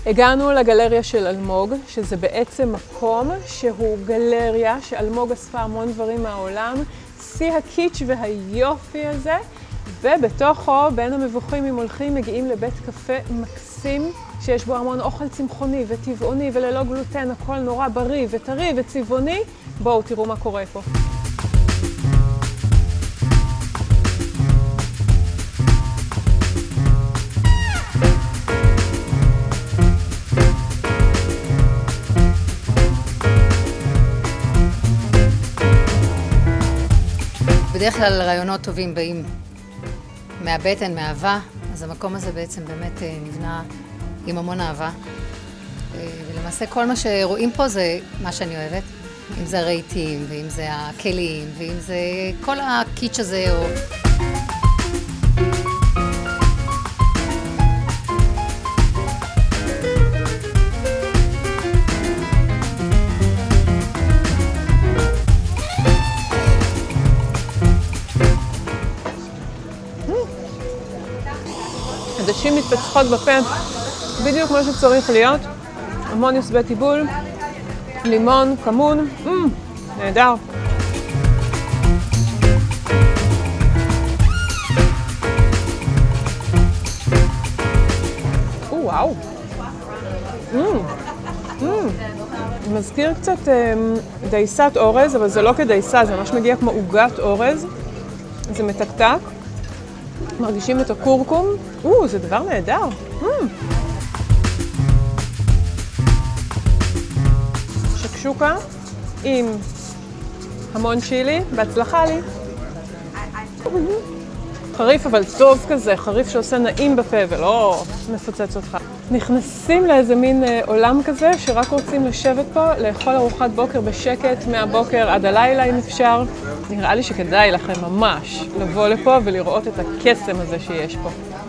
הגענו לגלריה של אלמוג, שזה בעצם מקום שהוא גלריה שאלמוג אספה המון דברים מהעולם, שיא הקיץ' והיופי הזה, ובתוכו בין המבוכים אם הולכים מגיעים לבית קפה מקסים, שיש בו המון אוכל צמחוני וטבעוני וללא גלוטן, הכל נורא בריא וטרי וצבעוני. בואו תראו מה קורה פה. בדרך כלל רעיונות טובים באים מהבטן, מאהבה, אז המקום הזה בעצם באמת נבנה עם המון אהבה. ולמעשה כל מה שרואים פה זה מה שאני אוהבת, אם זה הרהיטים, ואם זה הכלים, ואם זה כל הקיץ' הזה או... עדשים מתפצחות בפה, בדיוק כמו שצריך להיות. המון יוסבי טיבול, לימון, כמון, נהדר. וואו. מזכיר קצת דייסת אורז, אבל זה לא כדייסה, זה ממש מגיע כמו עוגת אורז. זה מתקתק. מרגישים את הקורקום. זה דבר נהדר. שקשוקה עם המון צ'ילי, בהצלחה לי. חריף אבל טוב כזה, חריף שעושה נעים בפה ולא מפוצץ אותך. נכנסים לאיזה מין עולם כזה שרק רוצים לשבת פה, לאכול ארוחת בוקר בשקט מהבוקר עד הלילה אם אפשר. נראה לי שכדאי לכם ממש לבוא לפה ולראות את הקסם הזה שיש פה.